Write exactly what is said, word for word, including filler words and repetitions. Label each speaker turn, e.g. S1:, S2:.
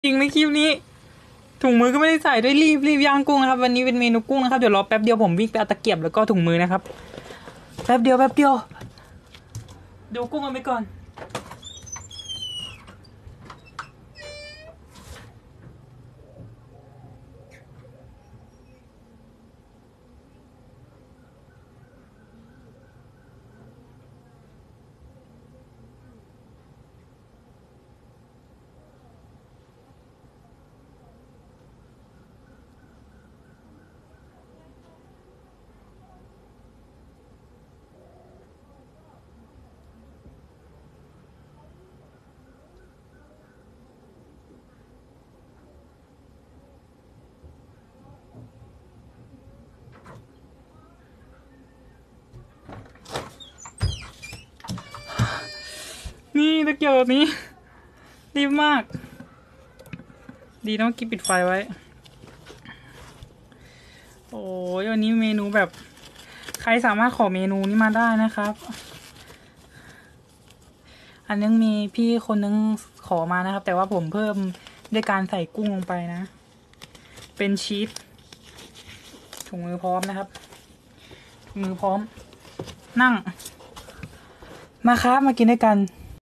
S1: จริงในคลิปนี้ถุงมือก็ไม่ได้ใส่ด้วยรีบรีบย่างกุ้งนะครับวันนี้เป็นเมนูกุ้งนะครับเดี๋ยวรอแป๊บเดียวผมวิ่งไปเอาตะเกียบแล้วก็ถุงมือนะครับแป๊บเดียวแป๊บเดียวดูกุ้งกันไปก่อนนี่ตะเกียบแบบนี้รีบมากดีนะเมื่อกี้ปิดไฟไว้โอ้ยวันนี้เมนูแบบใครสามารถขอเมนูนี้มาได้นะครับอันนึงมีพี่คนนึงขอมานะครับแต่ว่าผมเพิ่มด้วยการใส่กุ้งลงไปนะเป็นชีสถุงมือพร้อมนะครับถุงมือพร้อมนั่งมาครับมากินด้วยกัน